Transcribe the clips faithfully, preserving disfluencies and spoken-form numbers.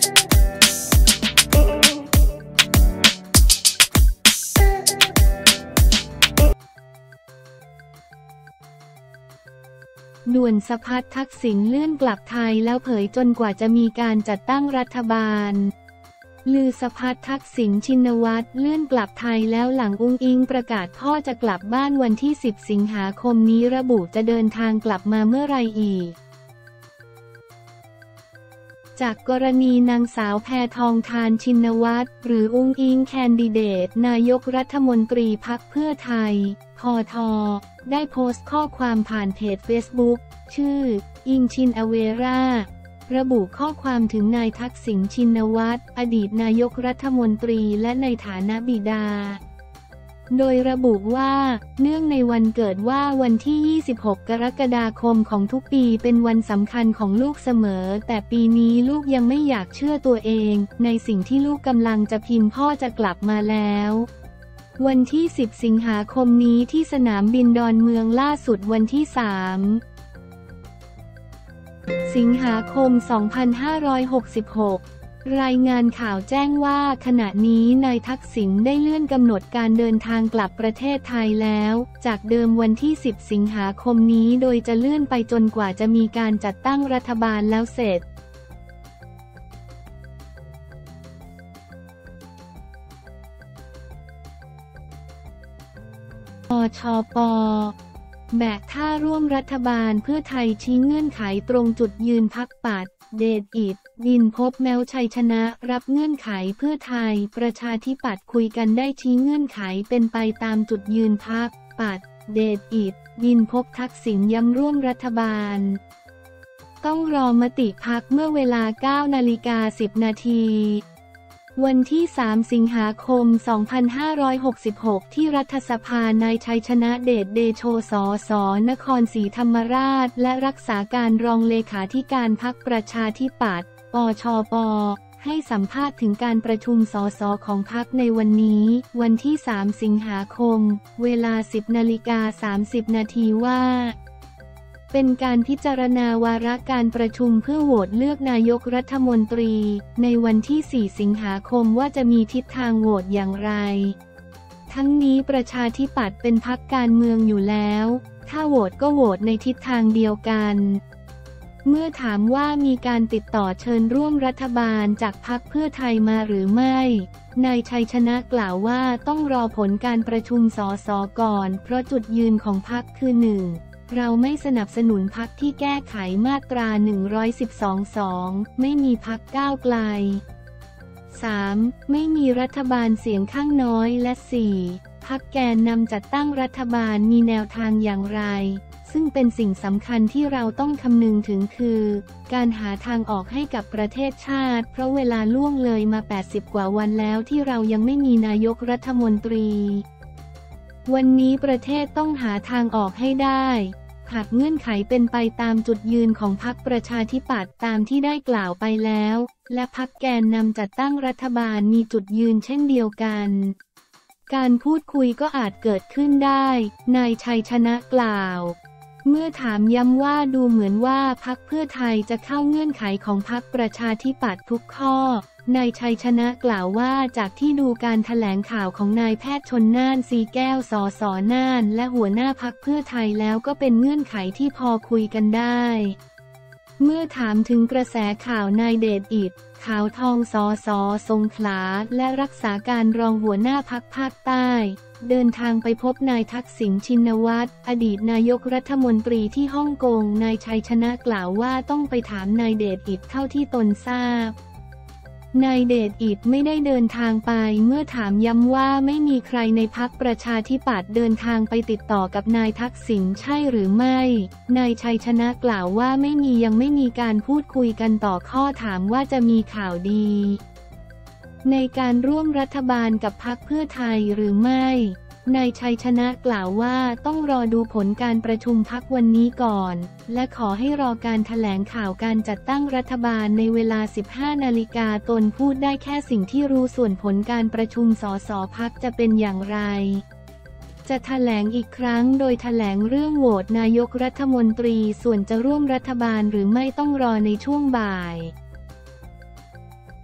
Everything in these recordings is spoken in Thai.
ด่วนสะพัดทักษิณเลื่อนกลับไทยแล้วเผยจนกว่าจะมีการจัดตั้งรัฐบาลลือสะพัดทักษิณชินวัตรเลื่อนกลับไทยแล้วหลังอุ้งอิงประกาศพ่อจะกลับบ้านวันที่สิบสิงหาคมนี้ระบุจะเดินทางกลับมาเมื่อไรอีกจากกรณีนางสาวแพทองธารชินวัตรหรืออุ้งอิงแคนดิเดตนายกรัฐมนตรีพรรคเพื่อไทยพท.ได้โพสต์ข้อความผ่านเพจเฟซบุ๊กชื่ออิงชินอเวราระบุข้อความถึงนายทักษิณชินวัตรอดีตนายกรัฐมนตรีและในฐานะบิดาโดยระบุว่าเนื่องในวันเกิดว่าวันที่ยี่สิบหกกรกฎาคมของทุกปีเป็นวันสำคัญของลูกเสมอแต่ปีนี้ลูกยังไม่อยากเชื่อตัวเองในสิ่งที่ลูกกำลังจะพิมพ์พ่อจะกลับมาแล้ววันที่สิบสิงหาคมนี้ที่สนามบินดอนเมืองล่าสุดวันที่สามสิงหาคมสองพันห้าร้อยหกสิบหกรายงานข่าวแจ้งว่าขณะนี้นายทักษิณได้เลื่อนกำหนดการเดินทางกลับประเทศไทยแล้วจากเดิมวันที่สิบสิงหาคมนี้โดยจะเลื่อนไปจนกว่าจะมีการจัดตั้งรัฐบาลแล้วเสร็จปชป.แบกท่าร่วมรัฐบาลเพื่อไทยชี้เงื่อนไขตรงจุดยืนพรรคปัดเดชอิฐดินพบแม้วชัยชนะรับเงื่อนไขเพื่อไทยประชาธิปัตย์คุยกันได้ชี้เงื่อนไขเป็นไปตามจุดยืนพรรคปัดเดชอิฐดินพบทักษิณย้ำร่วมรัฐบาลต้องรอมติพรรคเมื่อเวลา เก้านาฬิกาสิบนาทีวันที่สามสิงหาคมสองพันห้าร้อยหกสิบหกที่รัฐสภานายชัยชนะเดชเดโชสสนครศรีธรรมราชและรักษาการรองเลขาธิการพรรคประชาธิปัตย์ปชป.ให้สัมภาษณ์ถึงการประชุมสสของพรรคในวันนี้วันที่สามสิงหาคมเวลา สิบนาฬิกาสามสิบนาทีว่าเป็นการพิจารณาวาระการประชุมเพื่อโหวตเลือกนายกรัฐมนตรีในวันที่สี่สิงหาคมว่าจะมีทิศทางโหวตอย่างไรทั้งนี้ประชาธิปัตย์เป็นพรรคการเมืองอยู่แล้วถ้าโหวตก็โหวตในทิศทางเดียวกันเมื่อถามว่ามีการติดต่อเชิญร่วมรัฐบาลจากพรรคเพื่อไทยมาหรือไม่นายชัยชนะกล่าวว่าต้องรอผลการประชุมสสก่อนเพราะจุดยืนของพรรคคือหนึ่งเราไม่สนับสนุนพรรคที่แก้ไขมาตราหนึ่งร้อยสิบสอง สองไม่มีพรรคก้าวไกล สาม ไม่มีรัฐบาลเสียงข้างน้อยและ สี่ พรรคแกนนำจัดตั้งรัฐบาลมีแนวทางอย่างไรซึ่งเป็นสิ่งสำคัญที่เราต้องคำนึงถึงคือการหาทางออกให้กับประเทศชาติเพราะเวลาล่วงเลยมาแปดสิบกว่าวันแล้วที่เรายังไม่มีนายกรัฐมนตรีวันนี้ประเทศต้องหาทางออกให้ได้หากเงื่อนไขเป็นไปตามจุดยืนของพรรคประชาธิปัตย์ตามที่ได้กล่าวไปแล้วและพรรคแกนนำจัดตั้งรัฐบาลมีจุดยืนเช่นเดียวกันการพูดคุยก็อาจเกิดขึ้นได้นายชัยชนะกล่าวเมื่อถามย้ำว่าดูเหมือนว่าพรรคเพื่อไทยจะเข้าเงื่อนไขของพรรคประชาธิปัตย์ทุกข้อนายชัยชนะกล่าวว่าจากที่ดูการแถลงข่าวของนายแพทย์ชลน่านสีแก้วสสน่านและหัวหน้าพรรคเพื่อไทยแล้วก็เป็นเงื่อนไขที่พอคุยกันได้เมื่อถามถึงกระแสข่าวนายเดชอิฐขาวทองสสสงขลาและรักษาการรองหัวหน้าพรรคภาคใต้เดินทางไปพบนายทักษิณชินวัตรอดีตนายกรัฐมนตรีที่ฮ่องกงนายชัยชนะกล่าวว่าต้องไปถามนายเดชอิฐเท่าที่ตนทราบนายเดชอิฐไม่ได้เดินทางไปเมื่อถามย้ำว่าไม่มีใครในพรรคประชาธิปัตย์เดินทางไปติดต่อกับนายทักษิณใช่หรือไม่นายชัยชนะกล่าวว่าไม่มียังไม่มีการพูดคุยกันต่อข้อถามว่าจะมีข่าวดีในการร่วมรัฐบาลกับพรรคเพื่อไทยหรือไม่นายชัยชนะกล่าวว่าต้องรอดูผลการประชุมพรรควันนี้ก่อนและขอให้รอการแถลงข่าวการจัดตั้งรัฐบาลในเวลา สิบห้านาฬิกาตนพูดได้แค่สิ่งที่รู้ส่วนผลการประชุมสสพรรคจะเป็นอย่างไรจะแถลงอีกครั้งโดยแถลงเรื่องโหวตนายกรัฐมนตรีส่วนจะร่วมรัฐบาลหรือไม่ต้องรอในช่วงบ่าย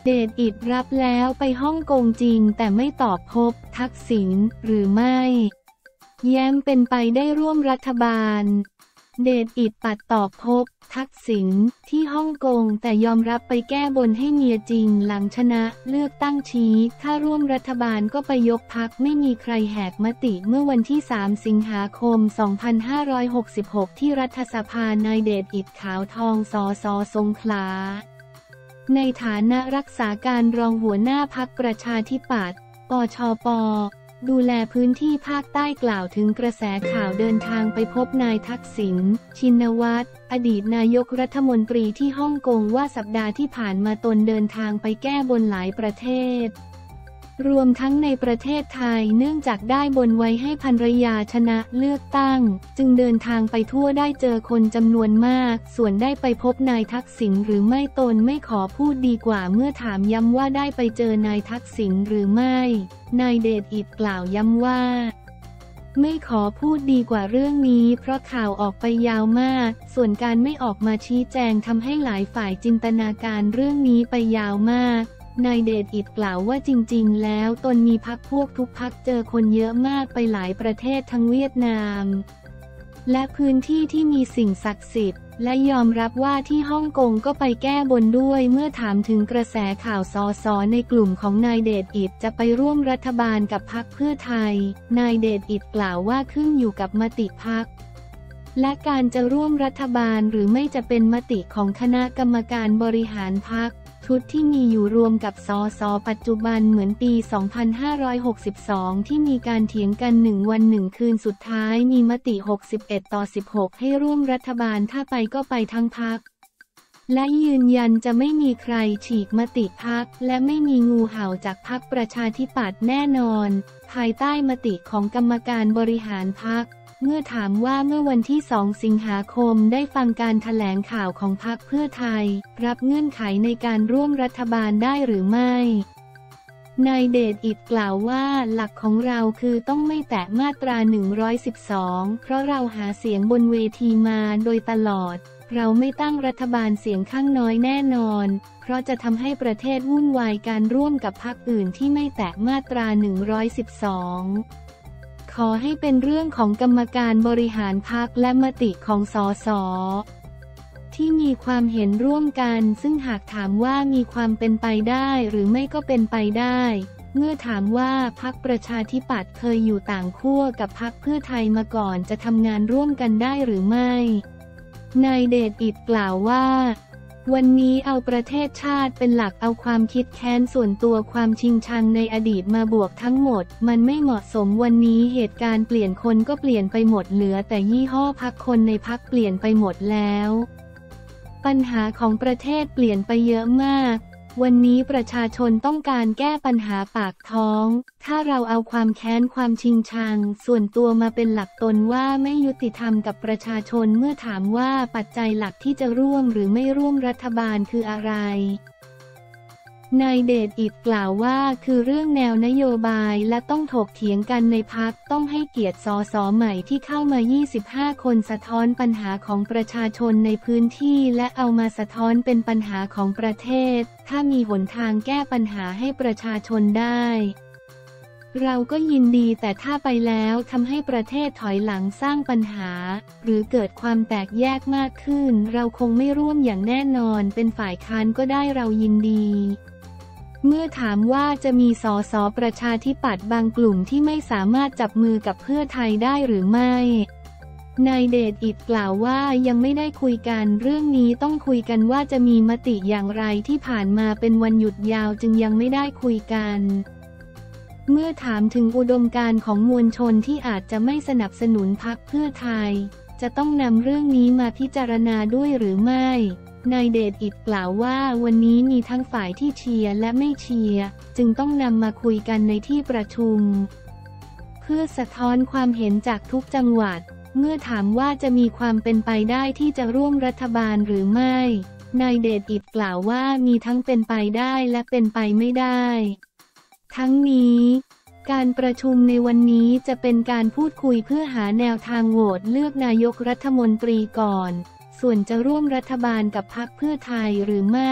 เดชอิฐรับแล้วไปฮ่องกงจริงแต่ไม่ตอบพบทักษิณหรือไม่แย้มเป็นไปได้ร่วมรัฐบาลเดชอิฐปัดตอบพบทักษิณที่ฮ่องกงแต่ยอมรับไปแก้บนให้เมียจริงหลังชนะเลือกตั้งชี้ถ้าร่วมรัฐบาลก็ไปยกพรรคไม่มีใครแหกมติเมื่อวันที่สามสิงหาคมสองพันห้าร้อยหกสิบหกที่รัฐสภานายเดชอิฐขาวทองสสสงขลาในฐานะรักษาการรองหัวหน้าพรรคประชาธิปัตย์ปชปดูแลพื้นที่ภาคใต้กล่าวถึงกระแสข่าวเดินทางไปพบนายทักษิณชินวัตรอดีตนายกรัฐมนตรีที่ฮ่องกงว่าสัปดาห์ที่ผ่านมาตนเดินทางไปแก้บนหลายประเทศรวมทั้งในประเทศไทยเนื่องจากได้บนไว้ให้ภรรยาชนะเลือกตั้งจึงเดินทางไปทั่วได้เจอคนจำนวนมากส่วนได้ไปพบนายทักษิณหรือไม่ตนไม่ขอพูดดีกว่าเมื่อถามย้ำว่าได้ไปเจอนายทักษิณหรือไม่นายเดชอิฐกล่าวย้ำว่าไม่ขอพูดดีกว่าเรื่องนี้เพราะข่าวออกไปยาวมากส่วนการไม่ออกมาชี้แจงทำให้หลายฝ่ายจินตนาการเรื่องนี้ไปยาวมากนายเดชอิฐกล่าวว่าจริงๆแล้วตนมีพรรคพวกทุกพรรคเจอคนเยอะมากไปหลายประเทศทั้งเวียดนามและพื้นที่ที่มีสิ่งศักดิ์สิทธิ์และยอมรับว่าที่ฮ่องกงก็ไปแก้บนด้วยเมื่อถามถึงกระแสข่าวสสในกลุ่มของนายเดชอิฐจะไปร่วมรัฐบาลกับพรรคเพื่อไทยนายเดชอิฐกล่าวว่าขึ้นอยู่กับมติพรรคและการจะร่วมรัฐบาลหรือไม่จะเป็นมติของคณะกรรมการบริหารพรรคชุดที่มีอยู่รวมกับสสปัจจุบันเหมือนปี สองพันห้าร้อยหกสิบสอง ที่มีการเถียงกันหนึ่งวันหนึ่งคืนสุดท้ายมีมติ หกสิบเอ็ด ต่อ สิบหก ให้ร่วมรัฐบาลถ้าไปก็ไปทั้งพรรคและยืนยันจะไม่มีใครฉีกมติพรรคและไม่มีงูเห่าจากพรรคประชาธิปัตย์แน่นอนภายใต้มติของกรรมการบริหารพรรคเมื่อถามว่าเมื่อวันที่สองสิงหาคมได้ฟังการแถลงข่าวของพรรคเพื่อไทยรับเงื่อนไขในการร่วมรัฐบาลได้หรือไม่นายเดชอิฐกล่าวว่าหลักของเราคือต้องไม่แตะมาตราหนึ่งร้อยสิบสองเพราะเราหาเสียงบนเวทีมาโดยตลอดเราไม่ตั้งรัฐบาลเสียงข้างน้อยแน่นอนเพราะจะทำให้ประเทศวุ่นวายการร่วมกับพรรคอื่นที่ไม่แตะมาตราหนึ่งร้อยสิบสองขอให้เป็นเรื่องของกรรมการบริหารพรรคและมติของสสที่มีความเห็นร่วมกันซึ่งหากถามว่ามีความเป็นไปได้หรือไม่ก็เป็นไปได้เมื่อถามว่าพรรคประชาธิปัตย์เคยอยู่ต่างขั้วกับพรรคเพื่อไทยมาก่อนจะทำงานร่วมกันได้หรือไม่นายเดชอิฐกล่าวว่าวันนี้เอาประเทศชาติเป็นหลักเอาความคิดแค้นส่วนตัวความชิงชังในอดีตมาบวกทั้งหมดมันไม่เหมาะสมวันนี้เหตุการณ์เปลี่ยนคนก็เปลี่ยนไปหมดเหลือแต่ยี่ห้อพรรคคนในพรรคเปลี่ยนไปหมดแล้วปัญหาของประเทศเปลี่ยนไปเยอะมากวันนี้ประชาชนต้องการแก้ปัญหาปากท้องถ้าเราเอาความแค้นความชิงชังส่วนตัวมาเป็นหลักตนว่าไม่ยุติธรรมกับประชาชนเมื่อถามว่าปัจจัยหลักที่จะร่วมหรือไม่ร่วมรัฐบาลคืออะไรนายเดชอิฐกล่าวว่าคือเรื่องแนวนโยบายและต้องถกเถียงกันในพรรคต้องให้เกียรติสสใหม่ที่เข้ามายี่สิบห้าคนสะท้อนปัญหาของประชาชนในพื้นที่และเอามาสะท้อนเป็นปัญหาของประเทศถ้ามีหนทางแก้ปัญหาให้ประชาชนได้เราก็ยินดีแต่ถ้าไปแล้วทำให้ประเทศถอยหลังสร้างปัญหาหรือเกิดความแตกแยกมากขึ้นเราคงไม่ร่วมอย่างแน่นอนเป็นฝ่ายค้านก็ได้เรายินดีเมื่อถามว่าจะมีสสประชาธิปัตย์บางกลุ่มที่ไม่สามารถจับมือกับเพื่อไทยได้หรือไม่นายเดชอิฐกล่าวว่ายังไม่ได้คุยกันเรื่องนี้ต้องคุยกันว่าจะมีมติอย่างไรที่ผ่านมาเป็นวันหยุดยาวจึงยังไม่ได้คุยกันเมื่อถามถึงอุดมการณ์ของมวลชนที่อาจจะไม่สนับสนุนพรรคเพื่อไทยจะต้องนำเรื่องนี้มาพิจารณาด้วยหรือไม่นายเดชอิฐกล่าวว่าวันนี้มีทั้งฝ่ายที่เชียร์และไม่เชียร์จึงต้องนำมาคุยกันในที่ประชุมเพื่อสะท้อนความเห็นจากทุกจังหวัดเมื่อถามว่าจะมีความเป็นไปได้ที่จะร่วมรัฐบาลหรือไม่นายเดชอิฐกล่าวว่ามีทั้งเป็นไปได้และเป็นไปไม่ได้ทั้งนี้การประชุมในวันนี้จะเป็นการพูดคุยเพื่อหาแนวทางโหวตเลือกนายกรัฐมนตรีก่อนส่วนจะร่วมรัฐบาลกับพรรคเพื่อไทยหรือไม่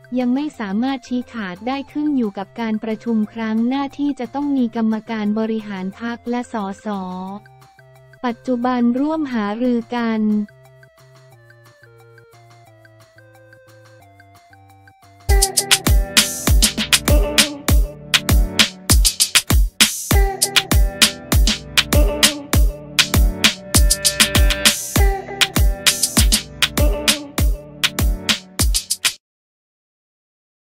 ยังไม่สามารถชี้ขาดได้ขึ้นอยู่กับการประชุมครั้งหน้าที่จะต้องมีกรรมการบริหารพรรคและสสปัจจุบันร่วมหารือกัน